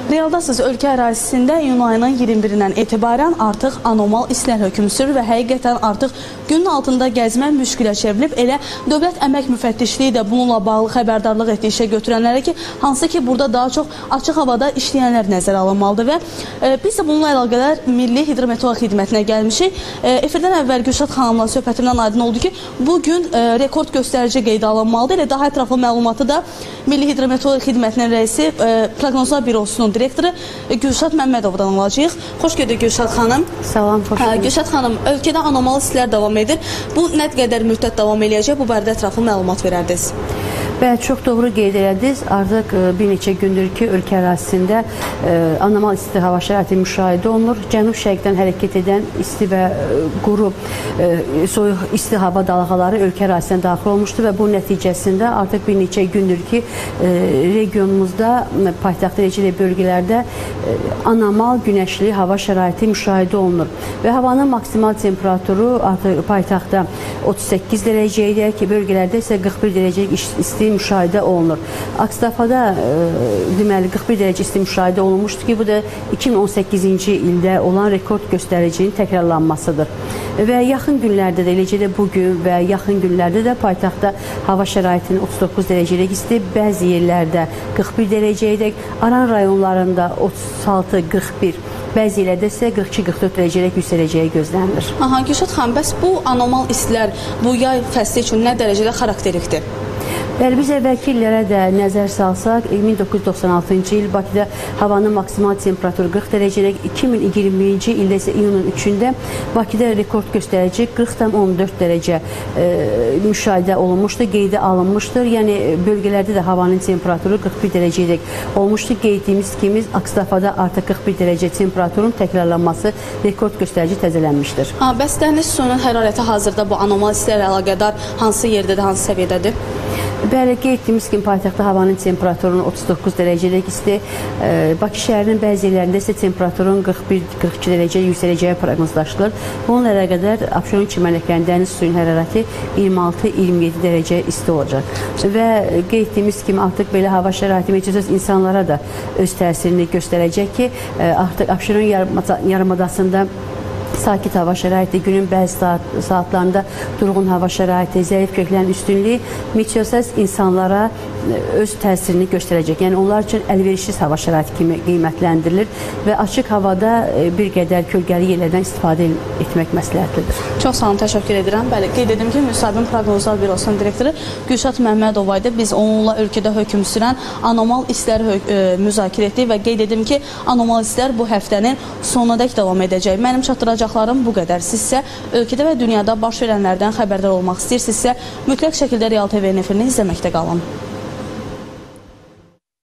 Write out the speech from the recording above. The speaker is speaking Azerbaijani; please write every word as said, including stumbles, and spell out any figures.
Realdasız ölkə ərazisində iyun ayının iyirmi birindən etibarən artıq anormal istilər hökm sürür və həqiqətən artıq günün altında gəzmək müşkülə çevrilib. Elə Dövlət Əmək Müfəttişliyi də bununla bağlı xəbərdarlıq etdiyi işə götürənlərə ki, hansı ki burada daha çox açıq havada işləyənlər nəzərə alınmalıdır və e, biz də bununla əlaqədar Milli Hidrometeorologiya Xidmətinə gəlmişik. E, efirdən əvvəl Gülşad xanımla söhbətimdən aydın oldu ki, bugün e, rekord göstərici qeydə alınmalıdır. Elə daha ətraflı məlumatı da Milli Hidrometeorologiya Xidmətinin rəisi e, Proqnozlar Bürosunun direktoru Gülşad Məmmədovdan alacağıq. Xoş gördük Gülşad xanım. Salam, xoş gördük. Gülşad xanım, ölkədə anormal istilər davam edir. Bu nə qədər müddət davam eləyəcək? Bu barədə ətraflı məlumat verərdiniz. Bəli, çox doğru qeyd elədiniz. Artıq bir neçə gündür ki, ölkə ərazisində anormal isti hava şəraiti müşahidə olunur. Cənub-şərqdən hərəkət edən isti və quru soyuq isti hava dalğaları ölkə ərazisindən daxil olmuşdur və bu nəticəsində artıq bir neçə gündür ki, regionumuzda, paytaxt eləcə bölgələrdə anormal günəşli hava şəraiti müşahidə olunur və havanın maksimal temperaturu artıq paytaxtda otuz səkkiz dərəcəyədək, bölgələrdə isə qırx bir dərəcəlik isti müşahidə olunur. Aksdafada e, deməli qırx bir dərəcə isti müşahidə olunmuşdur ki, bu da iki min on səkkizinci ildə olan rekord göstəricinin təkrarlanmasıdır. Və yaxın günlərdə də, eləcə də bugün və yaxın günlərdə də paytaxtda hava şəraitinin otuz doqquz dərəcəlik isti, bəzi yerlərdə qırx bir dərəcəyədək, aran rayonlarında otuz altı qırx bir, bəzi yerlərdə isə qırx iki qırx dörd dərəcəlik yüksələcəyi gözlənilir. Aha, Gülşad xanım, bəs bu anormal istilər bu yay fəsli üçün nə dərəcədə xarakterikdir? Bəli, biz əvvəlki illərə də nəzər salsaq, min doqquz yüz doxsan altıncı il Bakıda havanın maksimal temperaturu qırx dərəcəlik, iki min iyirminci ildə isə iyunun üçündə Bakıda rekord göstərici qırx tam on dörd dərəcə e, müşahidə olunmuşdur, qeydə alınmışdır. Yəni bölgələrdə də havanın temperaturu qırx bir dərəcəlik olmuşdur. Qeydiyimiz kimi, Aksdafada artıq qırx bir dərəcə temperaturun təkrarlanması rekord göstərici təzələnmişdir. Ha, bəs dəniz suyunun hərarəti hazırda bu anormal istilər əlaqədar hansı yerdədir, hansı səviyyədədir? Bəli, qeyd etdiyimiz kimi paytaxtda havanın temperaturunun otuz doqquz dərəcəlik isti, e, Bakı şəhərinin bəzi yerlərində isə temperaturun qırx bir qırx iki dərəcə yüksələcəyi proqnozlaşdırılır. Bununla əlaqədar Abşeron çimərliklərinin dəniz suyunun hərarəti iyirmi altı iyirmi yeddi dərəcə isti olacaq. Və qeyd etdiyimiz kimi artıq belə hava şəraiti məcəz insanlara da öz təsirini göstərəcək ki, e, artıq Abşeron yarımadasında sakit hava şəraiti, günün bəzi saat, saatlarında durğun hava şəraiti, zəif köklərin üstünlüyü meteosaz insanlara öz təsirini göstərəcək. Yəni onlar üçün əlverişsiz hava şəraiti kimi qiymətləndirilir və açıq havada bir qədər kölgəli yerlərdən istifadə etmək məsləhətlidir. Çox sağ olun, təşəkkür edirəm. Bəli, qeyd edim ki, Müsahibin Proqnozlar Bürosunun direktoru Gülşad Məmmədova idi. Biz onunla ölkədə hökm sürən anormal istləri müzakirə etdik və qeyd edim ki, anormal istilər bu həftənin sonunadək davam edəcək. Mənim çatdıracaqlarım bu qədər. Sizsə ölkədə və dünyada baş verənlərdən xəbərdar olmaq istəyirsinizsə, mütləq şəkildə Real T V-nin efirini izləməkdə qalın.